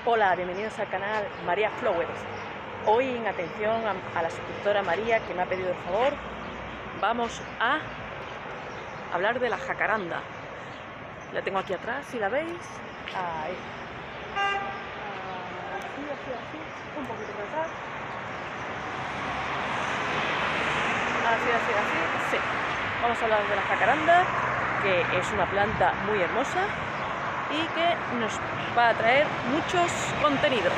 Hola, bienvenidos al canal María Flowers. Hoy, en atención a la suscriptora María, que me ha pedido el favor, vamos a hablar de la jacaranda. La tengo aquí atrás, si la veis. Ahí. Así, un poquito para atrás. Así, sí. Vamos a hablar de la jacaranda, que es una planta muy hermosa y que nos va a traer muchos contenidos.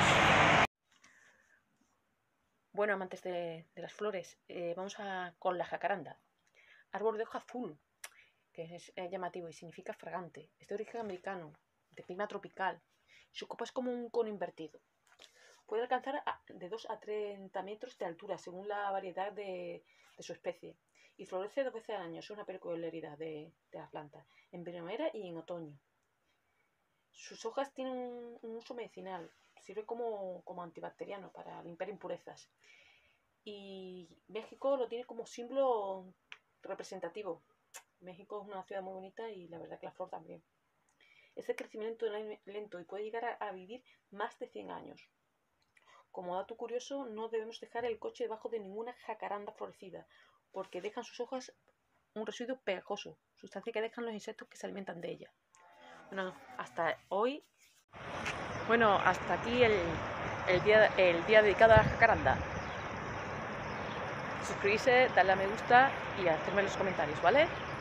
Bueno, amantes de las flores, vamos con la jacaranda. Árbol de hoja azul, que es llamativo y significa fragante. Es de origen americano, de clima tropical. Su copa es como un cono invertido. Puede alcanzar de 2 a 30 metros de altura, según la variedad de su especie. Y florece 2 veces al año. Es una peculiaridad de la planta, en primavera y en otoño. Sus hojas tienen un uso medicinal. Sirve como antibacteriano para limpiar impurezas. Y México lo tiene como símbolo representativo. México es una ciudad muy bonita y la verdad que la flor también. Es de crecimiento lento y puede llegar a vivir más de 100 años. Como dato curioso, no debemos dejar el coche debajo de ninguna jacaranda florecida, porque dejan sus hojas un residuo pegajoso, sustancia que dejan los insectos que se alimentan de ella. Bueno, hasta hoy. Bueno, hasta aquí el día dedicado a la jacaranda. Suscribirse, darle a me gusta y hacerme los comentarios, ¿vale?